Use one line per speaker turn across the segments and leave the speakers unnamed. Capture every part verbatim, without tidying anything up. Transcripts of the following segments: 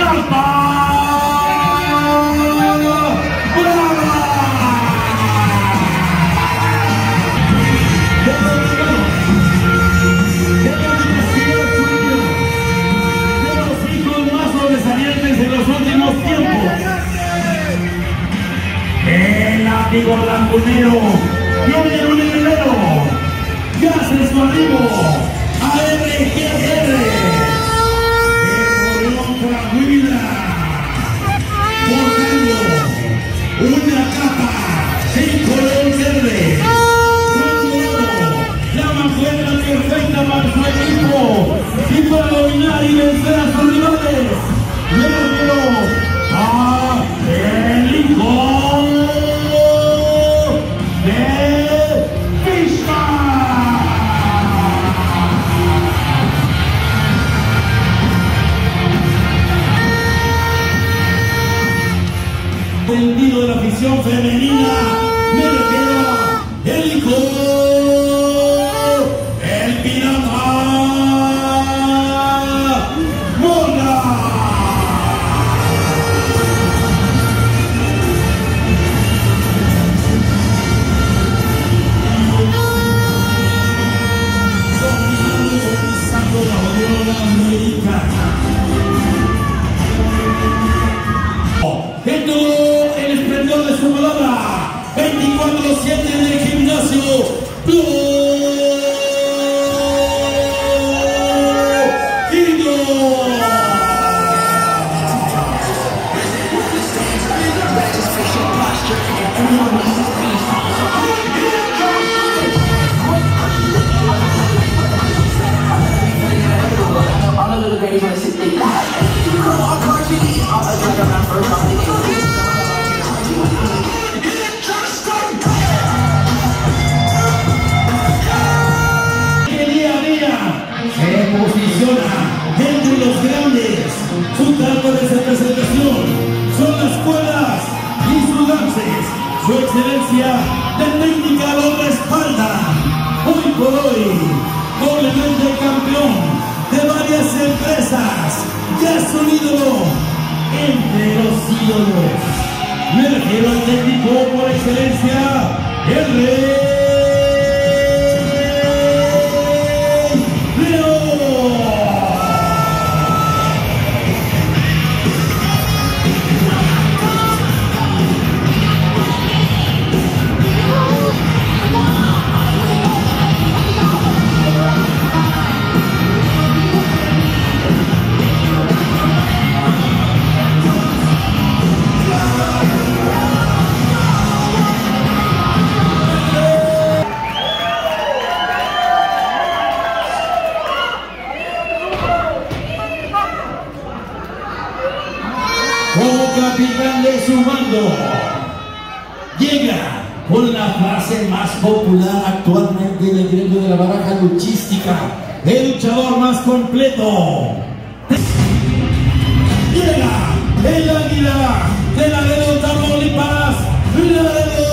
Amigo Lagunero, Junior Unilero, ya hace su arribo a R G R, de Torreón Coahuila, portando una capa en color verde, con dorado, la mancuerna perfecta para su equipo, y para dominar y vencer a sus rivales. Me refiero a el Lincoln sentido de la afición femenina, me refiero a el hijo, el pirata Mona. Dominando la Unión Americana. En todo el esplendor de su palabra, veinticuatro siete en el gimnasio Blue Eagle. Que día a día se posiciona entre los grandes. Su carta de representación son las cuerdas y sus lances. Su excelencia de técnica lo respalda. Hoy por hoy, doblemente campeón de varias empresas, ya es un ídolo entre los ídolos. Me refiero al técnico por excelencia, el Rey León. Como capitán de su mando, llega con la frase más popular actualmente en el gremio de la baraja luchística, el luchador más completo. Llega el águila de Laredo, Tamaulipas, Laredo.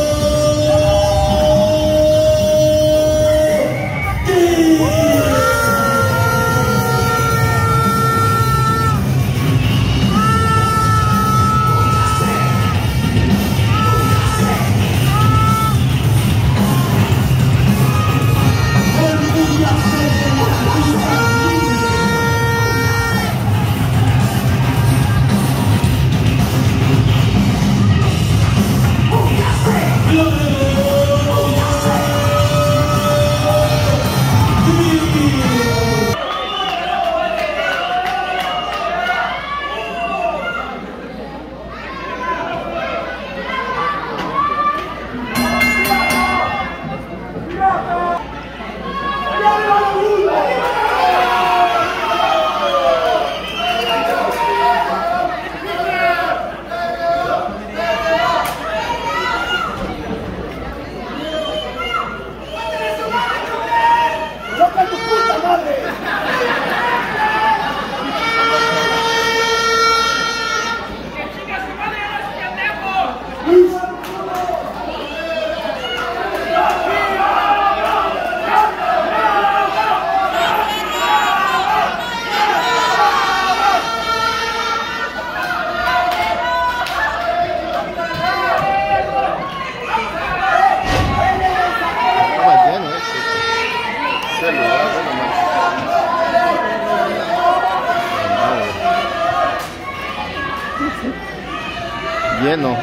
lleno.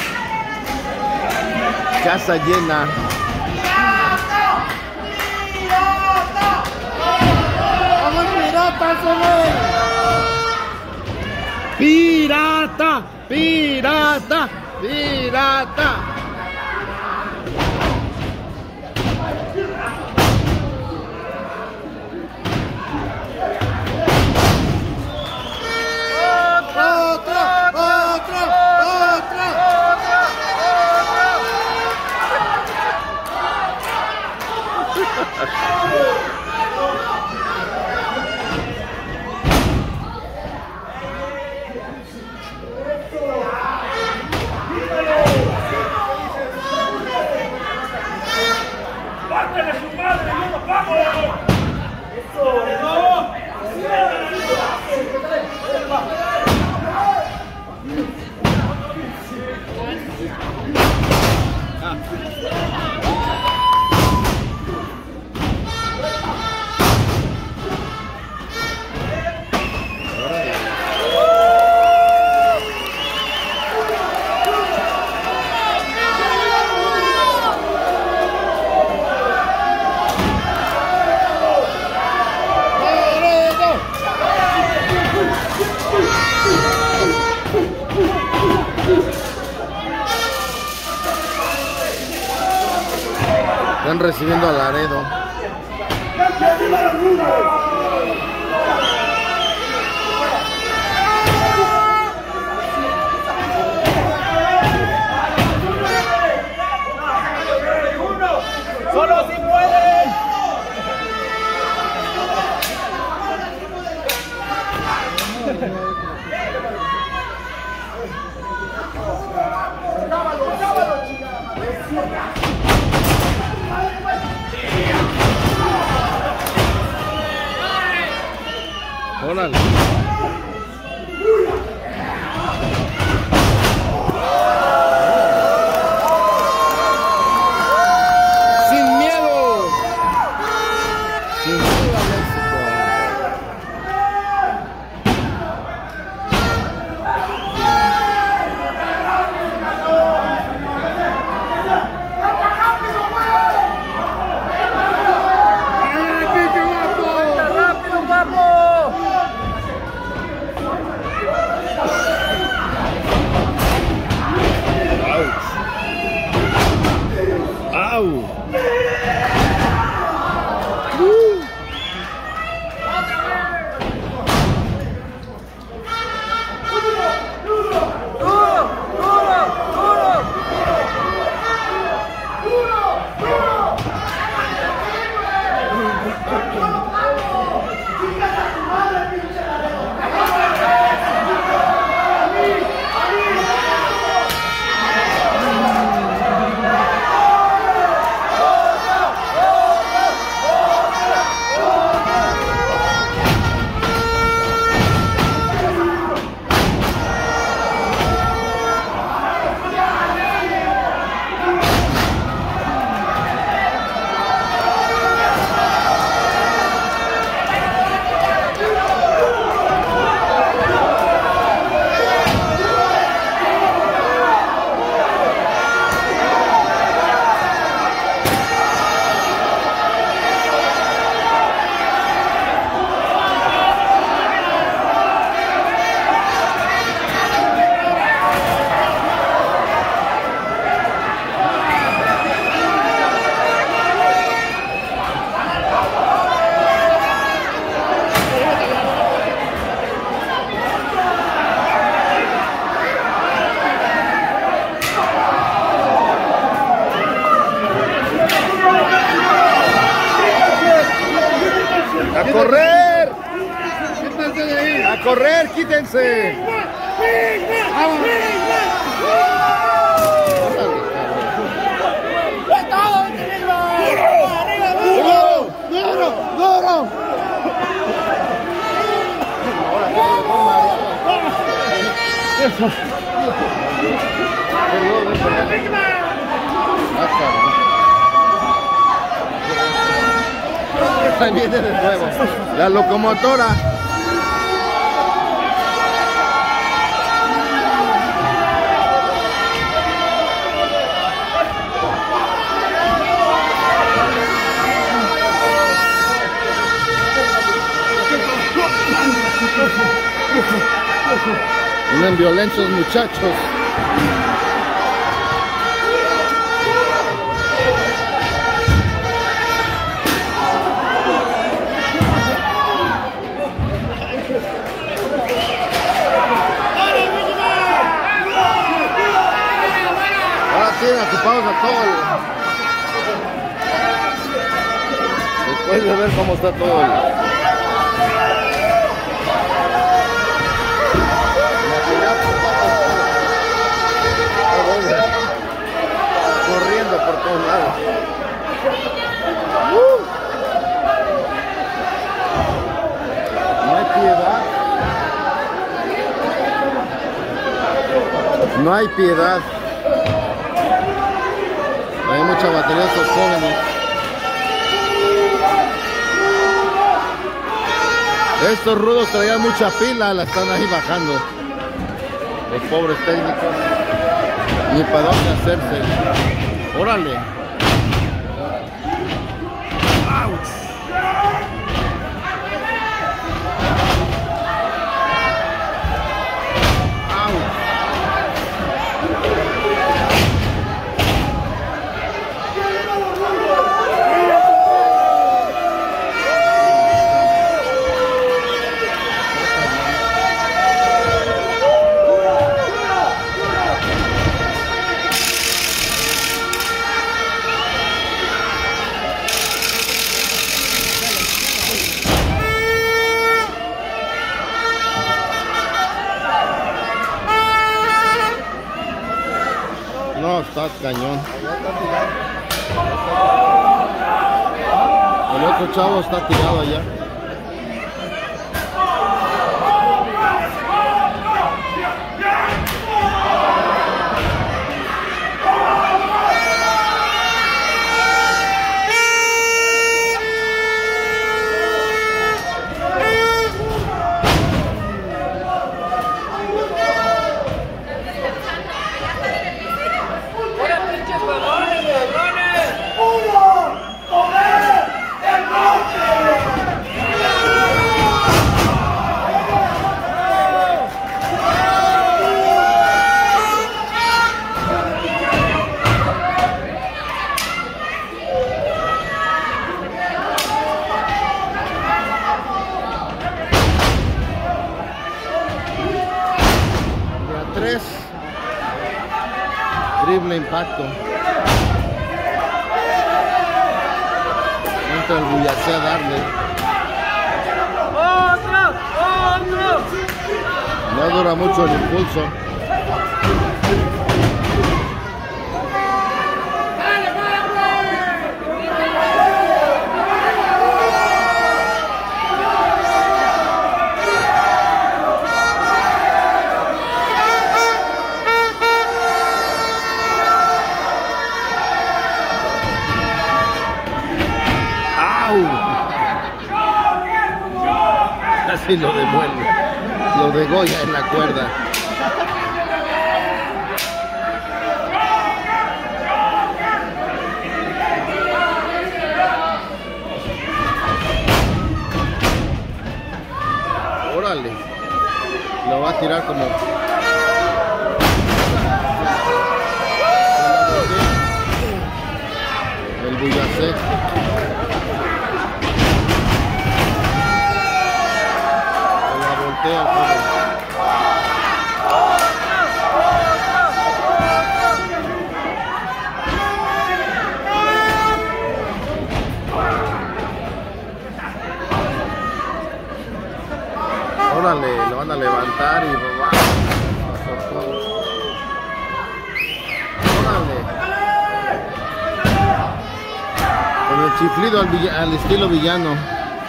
Casa llena. Pirata, pirata, pirata.
Otra, otra, otra,
¡Pártele su madre! ¡Yo no pago! ¡Eso! ¡No!
Están recibiendo a Laredo.
¡Solo si pueden!
Órale. Sin miedo. Sin miedo al éxito. ¡Au! ¡A correr! ¡A correr! ¡Quítense! ¡Duro! ¡Duro! ¡Duro! Ahí viene de nuevo la locomotora. Vienen violentos muchachos. Ahora tienen ocupados a todo el... Después de ver cómo está todo el... corriendo por todos lados. Uh. No hay piedad. No hay piedad. Hay mucha batería de estos jóvenes. Estos rudos traían mucha pila, la están ahí bajando. Los pobres técnicos. Ni para dónde hacerse. Órale. Ouch. Ouch. No, está cañón. El otro chavo está tirado allá. Tres, triple impacto. Entra el Buyacé a darle.
¡Otro! ¡Otro!
No dura mucho el impulso. Casi lo devuelve, lo degolla en la cuerda. Órale, lo va a tirar como... el Buyacé. Órale, lo van a levantar y va. Órale. Con el chiflido al, villa, al estilo villano.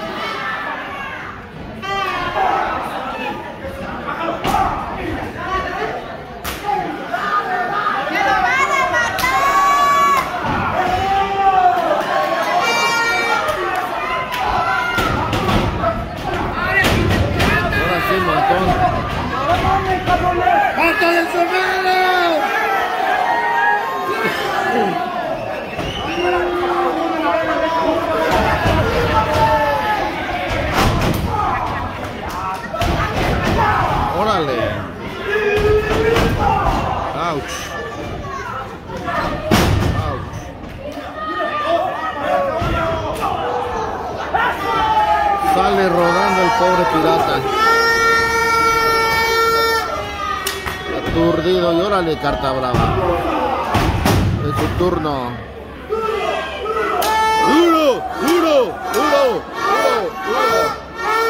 ¡Alto del sombrero!
Sale rodando el pobre pirata. Aturdido y órale, carta brava. Es su turno. ¡Duro! ¡Duro! ¡Duro! ¡Duro! ¡Duro!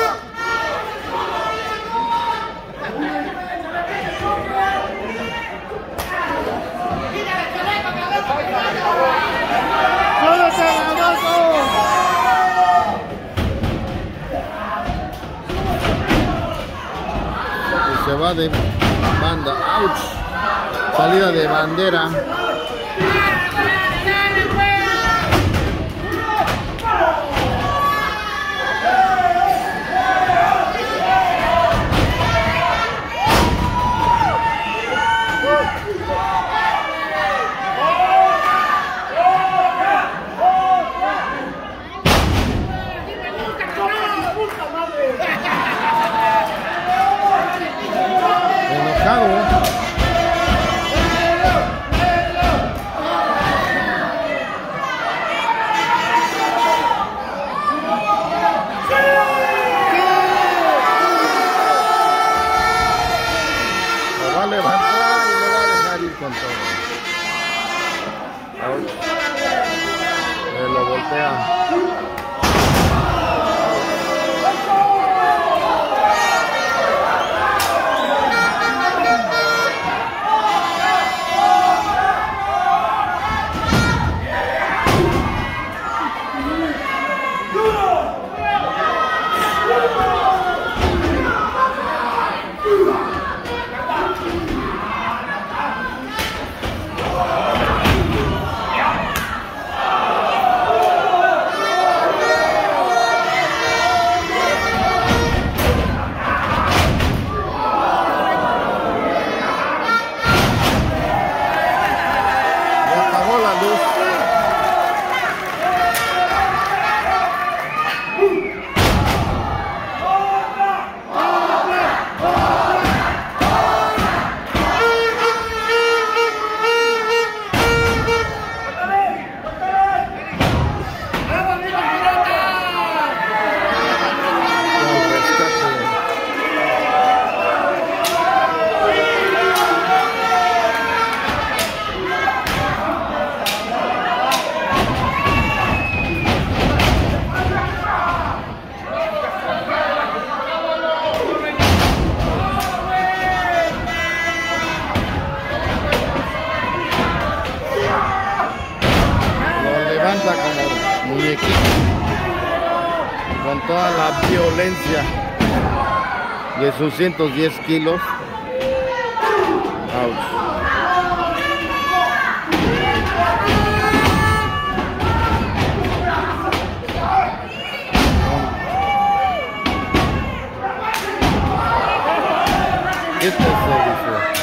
Se va de banda, ouch, salida de bandera. Lo voltea. Como muñequito con toda la violencia de sus ciento diez kilos. Ouch. ¿Qué te dice?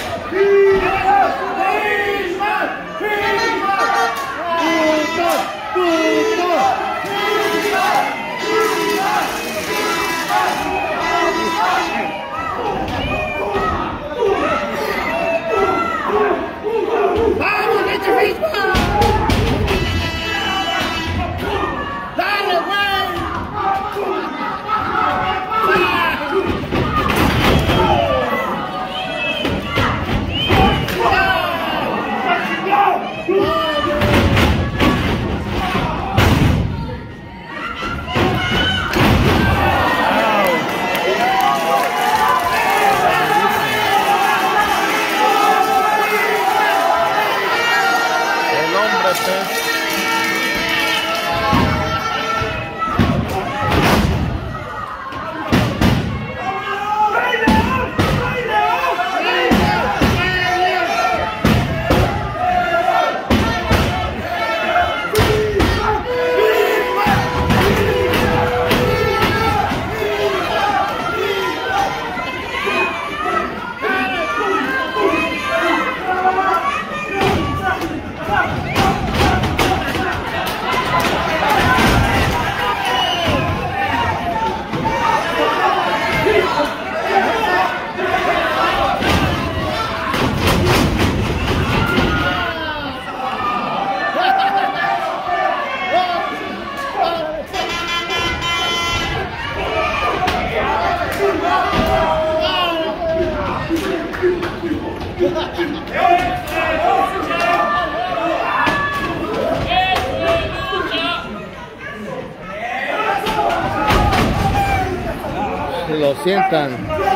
Lo sientan.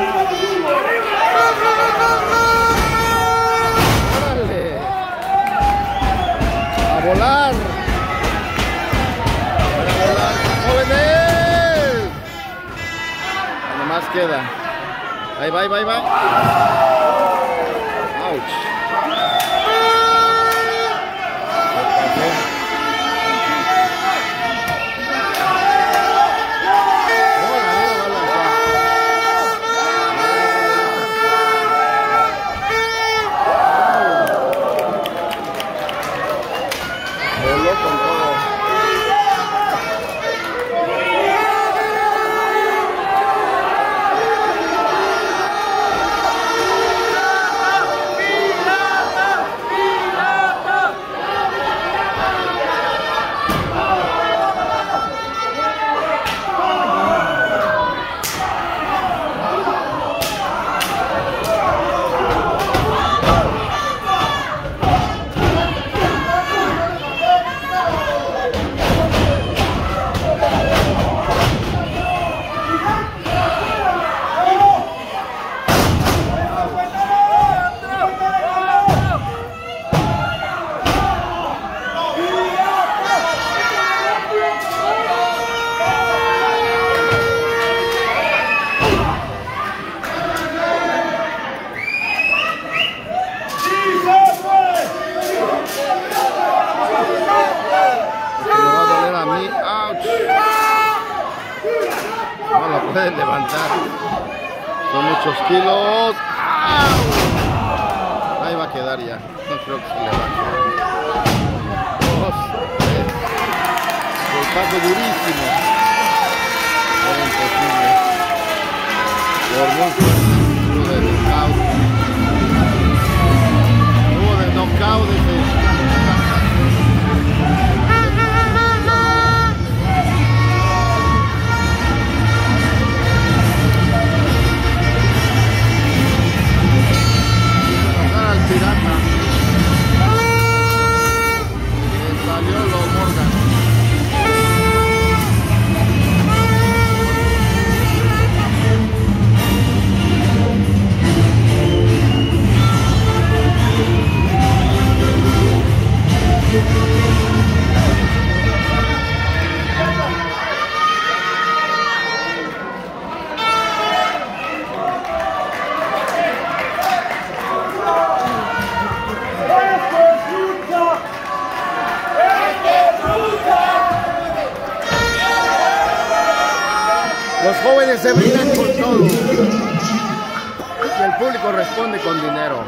¡Órale! ¡A volar! ¡A volar, jóvenes! Nomás queda. Ahí va, ahí va, ahí va. ¡Auch! No lo pueden levantar. Son muchos kilos. ¡Au! Ahí va a quedar ya. No creo que se levante. Dos, tres. El paso durísimo. Era imposible. Por mucho. Hubo de knockout. Hubo de knockout ese. Pirata. Le salió lo Morgan. Los jóvenes se brindan con todo y el público responde con dinero.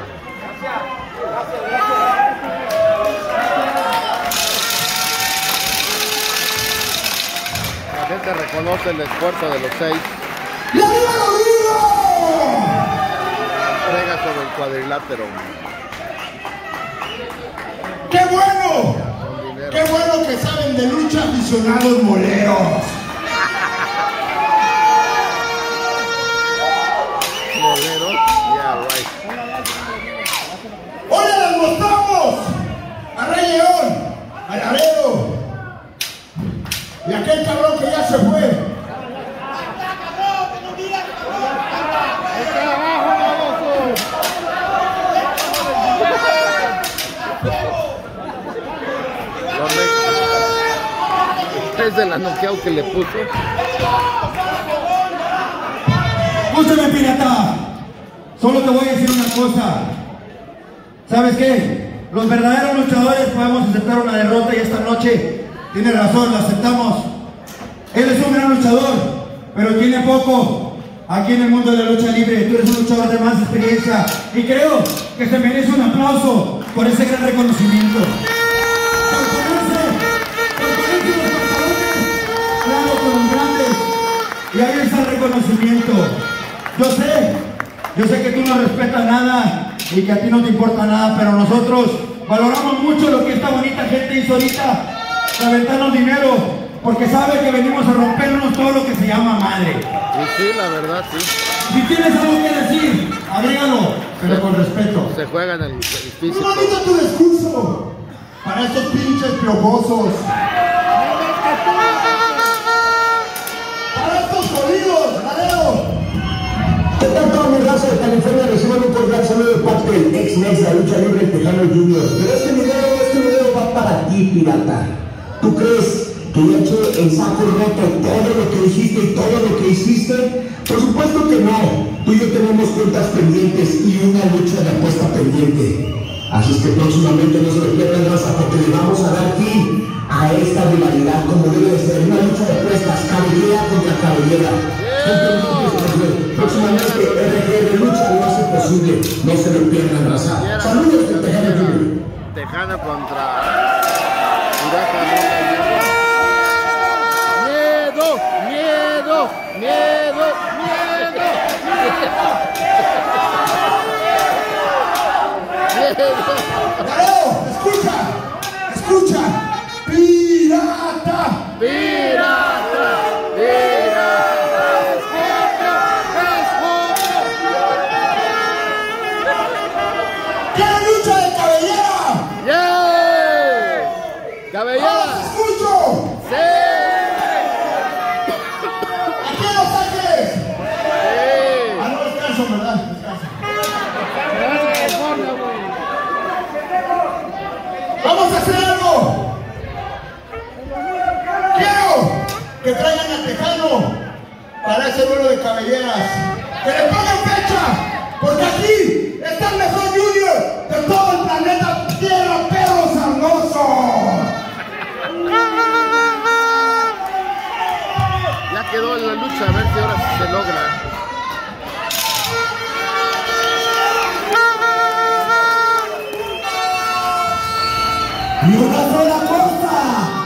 La gente reconoce el esfuerzo de los seis.
¡La viva lo vivo!
Entrega sobre el cuadrilátero.
¡Qué bueno! ¡Qué bueno que saben de lucha, aficionados moleros!
Moleros, yeah, right.
¡Hoy les mostramos a Rey León, a Laredo y a aquel cabrón que ya se fue!
Es de la noqueado que le puso.
Escúchame, pirata. Solo te voy a decir una cosa. ¿Sabes qué? Los verdaderos luchadores podemos aceptar una derrota y esta noche tiene razón, la aceptamos. Él es un gran luchador, pero tiene poco aquí en el mundo de la lucha libre. Tú eres un luchador de más experiencia y creo que se merece un aplauso por ese gran reconocimiento. Por ponerse, por ponerse los pantalones claro con los grandes. Y ahí está el reconocimiento. Yo sé, yo sé que tú no respetas nada y que a ti no te importa nada, pero nosotros valoramos mucho lo que esta bonita gente hizo ahorita, aventarnos dinero, porque sabe que venimos a rompernos todo lo que se llama madre.
Y sí, la verdad, sí.
Si tienes algo que decir, agrégalo, pero se, con respeto.
Se juega en el, el físico.
¡Qué bonito tu discurso! Para estos pinches piojosos. Para estos jodidos, Laredo.
Tejano Junior. Pero este video, este video va para ti, pirata. ¿Tú crees que ya eché el saco roto todo lo que dijiste y todo lo que hiciste? Por supuesto que no. Tú y yo tenemos cuentas pendientes y una lucha de apuesta pendiente. Así es que próximamente no se lo pierdan, raza, porque le vamos a dar fin a esta rivalidad como debe de ser. Una lucha de apuestas, cabellera contra cabellera. Próximamente R G de lucha lo hace posible. No se lo pierdan, raza. Saludos de Tejano Junior.
Tejano contra Pirata. Miedo, miedo, miedo, miedo.
¡Gareo! ¡Escucha! ¡Escucha! ¡Pirata!
Pirata, pirata, escucha, escucha.
¡Quiero lucha de cabellera!
¡Yeah! ¡Cabellera!
¡Escucho!
¡Sí!
¡Aquí en Los Ángeles!
¡Sí!
Ah, no, descanso, ¿verdad? Descanso. ¡Vamos a hacer algo! ¡Quiero que traigan a Tejano para ese duelo de cabelleras! ¡Que le pongan fecha! ¡Porque aquí está el mejor junior de todo el planeta Tierra, perro sarnoso!
Ya quedó la lucha, a ver si ahora sí se logra.
¡Y una sola cosa!